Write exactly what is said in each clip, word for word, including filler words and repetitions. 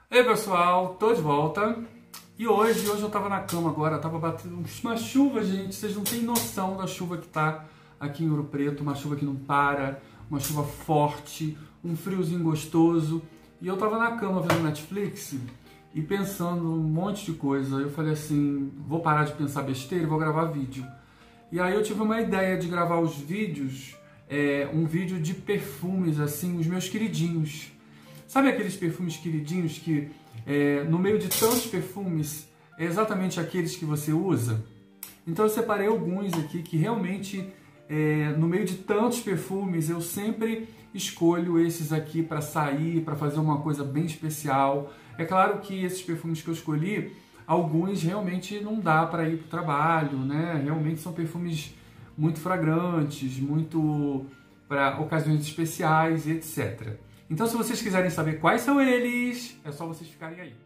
Ei pessoal, tô de volta. E hoje, hoje eu tava na cama agora, tava batendo uma chuva, gente. Vocês não têm noção da chuva que tá aqui em Ouro Preto, uma chuva que não para, uma chuva forte, um friozinho gostoso. E eu tava na cama vendo Netflix e pensando um monte de coisa. Eu falei assim, vou parar de pensar besteira e vou gravar vídeo. E aí eu tive uma ideia de gravar os vídeos, é, um vídeo de perfumes, assim, os meus queridinhos. Sabe aqueles perfumes queridinhos que, é, no meio de tantos perfumes, é exatamente aqueles que você usa? Então eu separei alguns aqui que realmente, é, no meio de tantos perfumes, eu sempre escolho esses aqui para sair, para fazer uma coisa bem especial. É claro que esses perfumes que eu escolhi, alguns realmente não dá para ir para o trabalho, né? Realmente são perfumes muito fragrantes, muito para ocasiões especiais, etcétera. Então, se vocês quiserem saber quais são eles, é só vocês ficarem aí.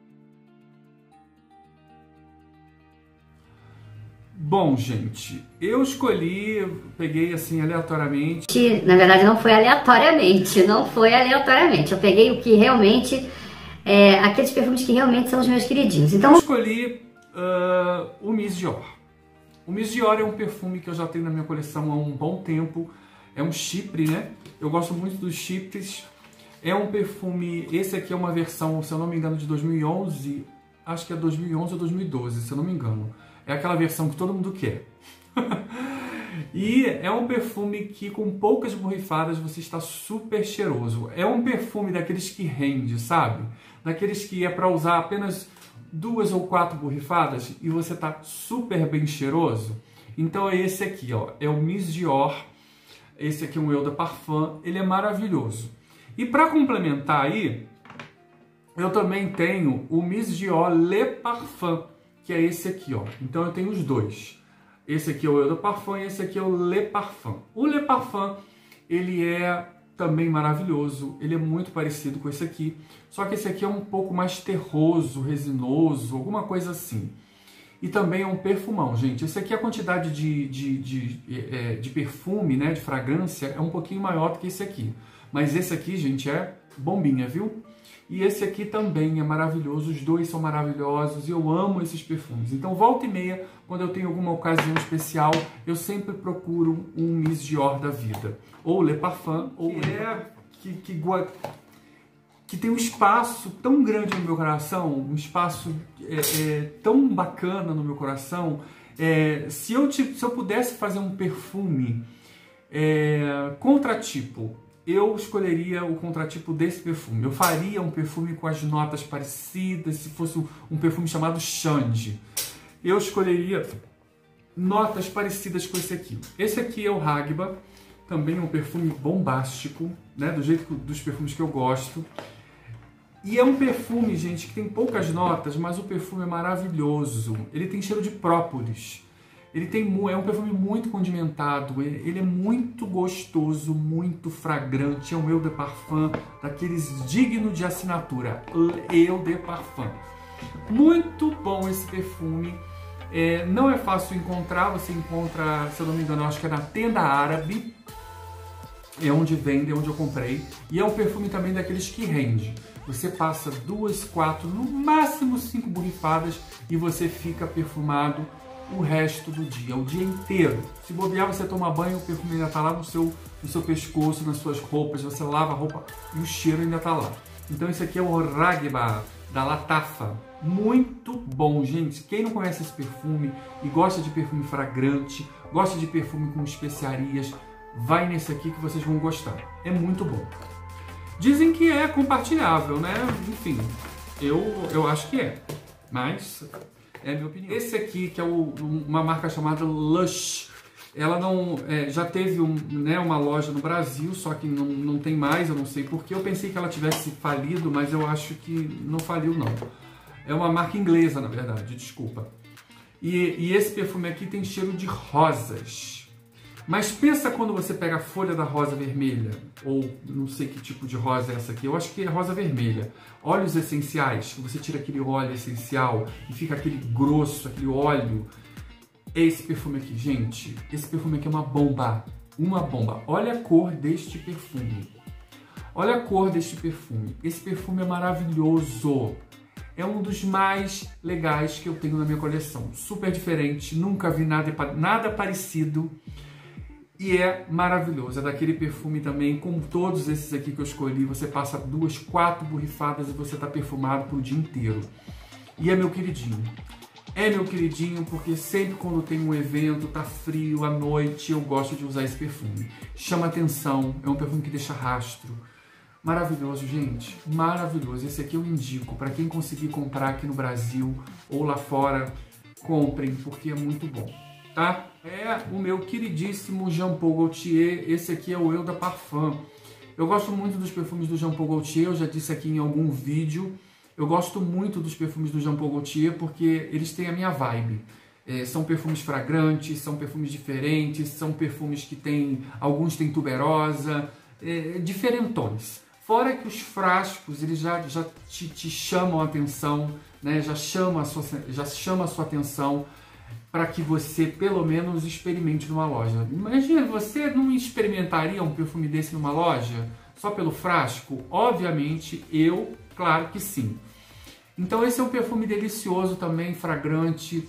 Bom, gente, eu escolhi, peguei assim aleatoriamente. Na verdade, não foi aleatoriamente, não foi aleatoriamente. Eu peguei o que realmente, é, aqueles perfumes que realmente são os meus queridinhos. Então, eu escolhi uh, o Miss Dior. O Miss Dior é um perfume que eu já tenho na minha coleção há um bom tempo. É um chipre, né? Eu gosto muito dos chipres. É um perfume, esse aqui é uma versão, se eu não me engano, de dois mil e onze. Acho que é dois mil e onze ou dois mil e doze, se eu não me engano. É aquela versão que todo mundo quer. E é um perfume que com poucas borrifadas você está super cheiroso. É um perfume daqueles que rende, sabe? Daqueles que é para usar apenas duas ou quatro borrifadas e você está super bem cheiroso. Então é esse aqui, ó. É o Miss Dior. Esse aqui é um Eau de Parfum, ele é maravilhoso. E para complementar aí, eu também tenho o Miss Dior Le Parfum, que é esse aqui, ó. Então eu tenho os dois. Esse aqui é o Eau de Parfum e esse aqui é o Le Parfum. O Le Parfum, ele é também maravilhoso, ele é muito parecido com esse aqui, só que esse aqui é um pouco mais terroso, resinoso, alguma coisa assim. E também é um perfumão, gente. Esse aqui, a quantidade de, de, de, de perfume, né, de fragrância, é um pouquinho maior do que esse aqui. Mas esse aqui, gente, é bombinha, viu? E esse aqui também é maravilhoso. Os dois são maravilhosos e eu amo esses perfumes. Então, volta e meia, quando eu tenho alguma ocasião especial, eu sempre procuro um Miss Dior da vida. Ou Le Parfum, ou que é que, que, que tem um espaço tão grande no meu coração, um espaço é, é, tão bacana no meu coração. É, se, eu, se eu pudesse fazer um perfume é, contratipo, eu escolheria o contratipo desse perfume. Eu faria um perfume com as notas parecidas, se fosse um perfume chamado Change. Eu escolheria notas parecidas com esse aqui. Esse aqui é o Ragba, também um perfume bombástico, né, do jeito que, dos perfumes que eu gosto. E é um perfume, gente, que tem poucas notas, mas o perfume é maravilhoso. Ele tem cheiro de própolis. Ele tem, é um perfume muito condimentado, ele é muito gostoso, muito fragrante. É um Eau de Parfum, daqueles digno de assinatura. Eau de Parfum. Muito bom esse perfume. É, não é fácil encontrar, você encontra, se eu não me engano, eu acho que é na Tenda Árabe. É onde vende, é onde eu comprei. E é um perfume também daqueles que rende. Você passa duas, quatro, no máximo cinco borrifadas e você fica perfumado o resto do dia, o dia inteiro. Se bobear, você toma banho, o perfume ainda está lá no seu, no seu pescoço, nas suas roupas, você lava a roupa e o cheiro ainda está lá. Então esse aqui é o Ragba, da Latafa. Muito bom, gente. Quem não conhece esse perfume e gosta de perfume fragrante, gosta de perfume com especiarias, vai nesse aqui que vocês vão gostar. É muito bom. Dizem que é compartilhável, né? Enfim, eu, eu acho que é. Mas é a minha opinião. Esse aqui, que é o, uma marca chamada Lush, ela não é, já teve um, né, uma loja no Brasil, só que não, não tem mais, eu não sei porquê. Eu pensei que ela tivesse falido, mas eu acho que não faliu, não. É uma marca inglesa, na verdade, desculpa. E, e esse perfume aqui tem cheiro de rosas. Mas pensa quando você pega a folha da rosa vermelha, ou não sei que tipo de rosa é essa aqui, eu acho que é rosa vermelha. Óleos essenciais, que você tira aquele óleo essencial e fica aquele grosso, aquele óleo. É esse perfume aqui, gente. Esse perfume aqui é uma bomba, uma bomba. Olha a cor deste perfume. Olha a cor deste perfume. Esse perfume é maravilhoso. É um dos mais legais que eu tenho na minha coleção. Super diferente, nunca vi nada, nada parecido. E é maravilhoso. É daquele perfume também, como todos esses aqui que eu escolhi, você passa duas, quatro borrifadas e você está perfumado pro dia inteiro. E é meu queridinho. É meu queridinho porque sempre quando tem um evento, tá frio, à noite, eu gosto de usar esse perfume. Chama atenção, é um perfume que deixa rastro. Maravilhoso, gente, maravilhoso. Esse aqui eu indico para quem conseguir comprar aqui no Brasil ou lá fora, comprem, porque é muito bom, tá? É o meu queridíssimo Jean Paul Gaultier. Esse aqui é o Eau de Parfum. Eu gosto muito dos perfumes do Jean Paul Gaultier, eu já disse aqui em algum vídeo. Eu gosto muito dos perfumes do Jean Paul Gaultier porque eles têm a minha vibe. É, são perfumes fragrantes, são perfumes diferentes, são perfumes que tem, alguns têm tuberosa, é, diferentões. Fora que os frascos, eles já, já te, te chamam a atenção, né? já, chama a sua, já chama a sua atenção para que você, pelo menos, experimente numa loja. Imagina, você não experimentaria um perfume desse numa loja? Só pelo frasco? Obviamente, eu, claro que sim. Então esse é um perfume delicioso também, fragrante,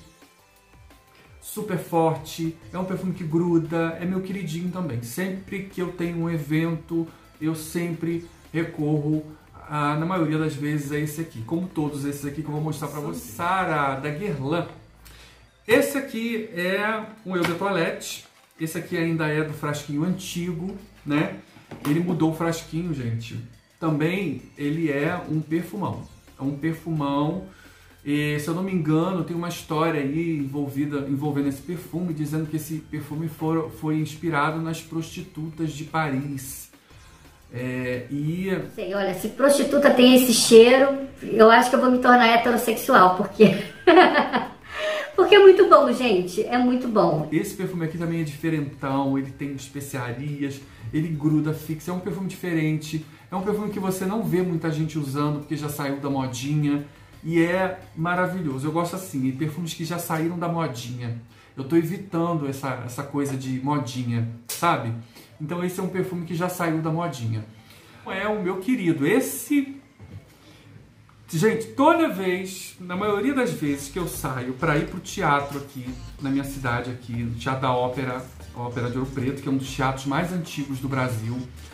super forte, é um perfume que gruda, é meu queridinho também. Sempre que eu tenho um evento, eu sempre recorro, a, na maioria das vezes, a esse aqui, como todos esses aqui que eu vou mostrar para você. Sara, da Guerlain. Esse aqui é um Eau de Toilette, esse aqui ainda é do frasquinho antigo, né? Ele mudou o frasquinho, gente. Também ele é um perfumão, é um perfumão. E, se eu não me engano, tem uma história aí envolvida, envolvendo esse perfume, dizendo que esse perfume for, foi inspirado nas prostitutas de Paris. É, e... Sei, olha, se prostituta tem esse cheiro, eu acho que eu vou me tornar heterossexual, porque... porque é muito bom, gente, é muito bom. Esse perfume aqui também é diferentão, ele tem especiarias, ele gruda fixa, é um perfume diferente, é um perfume que você não vê muita gente usando, porque já saiu da modinha, e é maravilhoso. Eu gosto assim, perfumes que já saíram da modinha. Eu tô evitando essa, essa coisa de modinha, sabe? Então esse é um perfume que já saiu da modinha. É o meu querido. Esse... Gente, toda vez, na maioria das vezes que eu saio para ir pro teatro aqui, na minha cidade aqui, no Teatro da Ópera, Ópera de Ouro Preto, que é um dos teatros mais antigos do Brasil,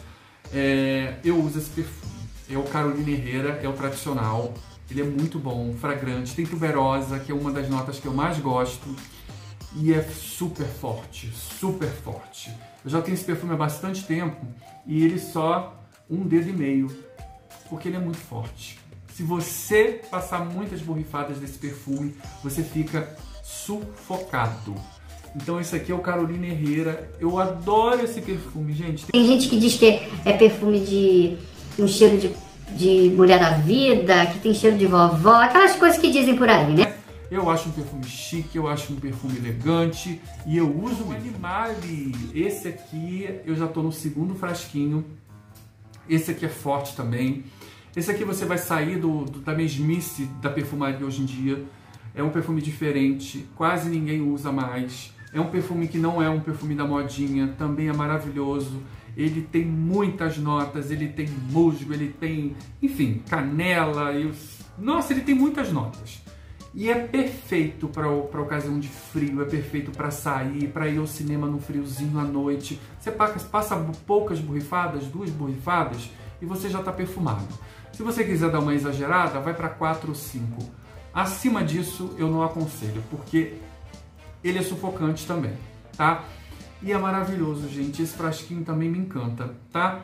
é, eu uso esse perfume. É o Carolina Herrera, é o tradicional. Ele é muito bom, fragrante, tem tuberosa, que é uma das notas que eu mais gosto. E é super forte, super forte. Eu já tenho esse perfume há bastante tempo e ele só um dedo e meio, porque ele é muito forte. Se você passar muitas borrifadas desse perfume, você fica sufocado. Então esse aqui é o Carolina Herrera. Eu adoro esse perfume, gente. Tem gente que diz que é perfume de um cheiro de, de mulher da vida, que tem cheiro de vovó, aquelas coisas que dizem por aí, né? Eu acho um perfume chique, eu acho um perfume elegante e eu uso o Animale. Esse aqui eu já tô no segundo frasquinho. Esse aqui é forte também. Esse aqui você vai sair do, do, da mesmice da perfumaria hoje em dia. É um perfume diferente, quase ninguém usa mais. É um perfume que não é um perfume da modinha, também é maravilhoso. Ele tem muitas notas, ele tem musgo, ele tem, enfim, canela. E os... Nossa, ele tem muitas notas. E é perfeito para a ocasião de frio, é perfeito para sair, para ir ao cinema no friozinho à noite. Você passa poucas borrifadas, duas borrifadas, e você já está perfumado. Se você quiser dar uma exagerada, vai para quatro ou cinco. Acima disso, eu não aconselho, porque ele é sufocante também, tá? E é maravilhoso, gente. Esse frasquinho também me encanta, tá?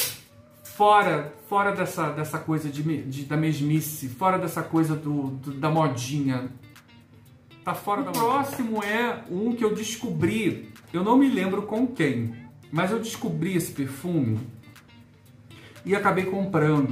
Fora, fora dessa, dessa coisa de, de, da mesmice, fora dessa coisa do, do, da modinha. Tá fora da modinha. O próximo é um que eu descobri, eu não me lembro com quem, mas eu descobri esse perfume e acabei comprando.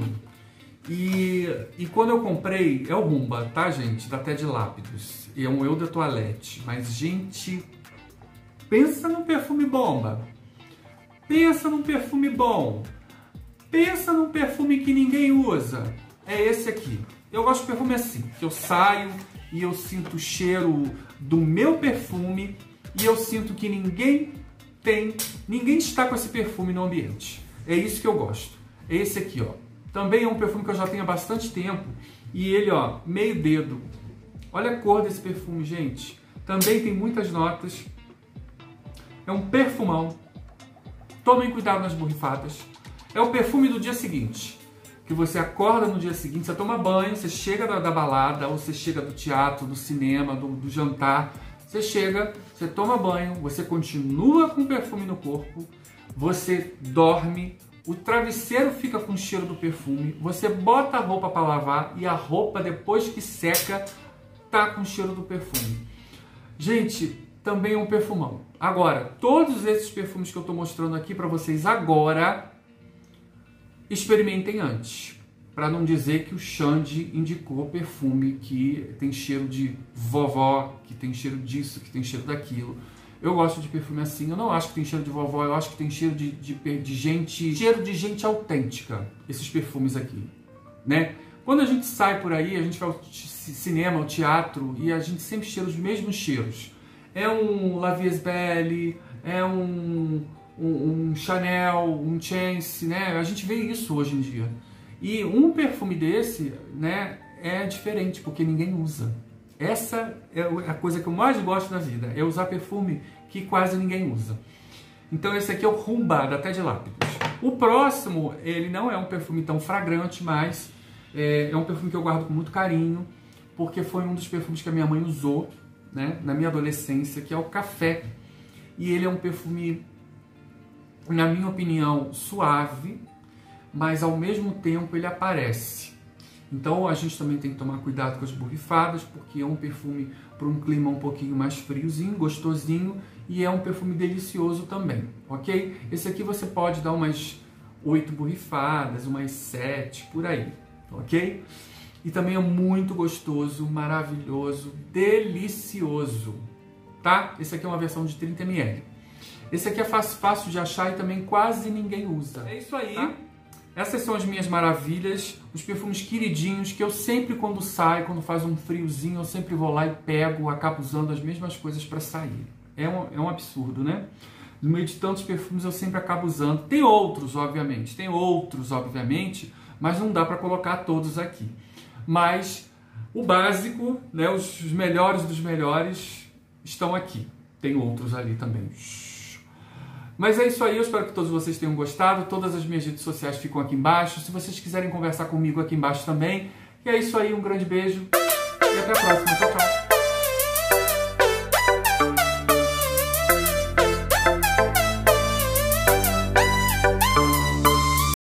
E, e quando eu comprei, é o Rumba, tá, gente? Da Ted Lápidos. E é um Eau de Toilette. Mas, gente, pensa num perfume bomba. Pensa num perfume bom. Pensa num perfume que ninguém usa. É esse aqui. Eu gosto de perfume assim, que eu saio e eu sinto o cheiro do meu perfume e eu sinto que ninguém tem, ninguém está com esse perfume no ambiente. É isso que eu gosto. é esse aqui, ó. Também é um perfume que eu já tenho há bastante tempo. E ele, ó, meio dedo. Olha a cor desse perfume, gente. Também tem muitas notas. É um perfumão. Tomem cuidado nas borrifadas. É o perfume do dia seguinte. Que você acorda no dia seguinte, você toma banho, você chega da, da balada, ou você chega do teatro, do cinema, do, do jantar. Você chega, você toma banho, você continua com perfume no corpo, você dorme, o travesseiro fica com o cheiro do perfume, você bota a roupa para lavar e a roupa, depois que seca, tá com o cheiro do perfume. Gente, também é um perfumão. Agora, todos esses perfumes que eu estou mostrando aqui para vocês agora, experimentem antes, para não dizer que o Xande indicou perfume que tem cheiro de vovó, que tem cheiro disso, que tem cheiro daquilo. Eu gosto de perfume assim, eu não acho que tem cheiro de vovó, eu acho que tem cheiro de, de, de gente, cheiro de gente autêntica, esses perfumes aqui, né? Quando a gente sai por aí, a gente vai ao cinema, ao teatro, e a gente sempre cheira os mesmos cheiros. É um La Vie est Belle, é um, um, um Chanel, um Chance, né? A gente vê isso hoje em dia. E um perfume desse, né, é diferente, porque ninguém usa. Essa é a coisa que eu mais gosto da vida, é usar perfume que quase ninguém usa. Então esse aqui é o Rumba, da Ted Lapidus. O próximo, ele não é um perfume tão fragrante, mas é, é um perfume que eu guardo com muito carinho, porque foi um dos perfumes que a minha mãe usou, né, na minha adolescência, que é o Café. E ele é um perfume, na minha opinião, suave, mas ao mesmo tempo ele aparece. Então a gente também tem que tomar cuidado com as borrifadas, porque é um perfume para um clima um pouquinho mais friozinho, gostosinho, e é um perfume delicioso também, ok? Esse aqui você pode dar umas oito borrifadas, umas sete, por aí, ok? E também é muito gostoso, maravilhoso, delicioso, tá? Esse aqui é uma versão de trinta mililitros. Esse aqui é fácil, fácil de achar e também quase ninguém usa. É isso aí. Tá? Essas são as minhas maravilhas, os perfumes queridinhos que eu sempre, quando saio, quando faz um friozinho, eu sempre vou lá e pego, acabo usando as mesmas coisas para sair. É um, é um absurdo, né? No meio de tantos perfumes eu sempre acabo usando. Tem outros, obviamente, tem outros, obviamente, mas não dá para colocar todos aqui. Mas o básico, né, os melhores dos melhores estão aqui. Tem outros ali também. Mas é isso aí, eu espero que todos vocês tenham gostado. Todas as minhas redes sociais ficam aqui embaixo. Se vocês quiserem conversar comigo aqui embaixo também. E é isso aí, um grande beijo e até a próxima. Tchau, tchau.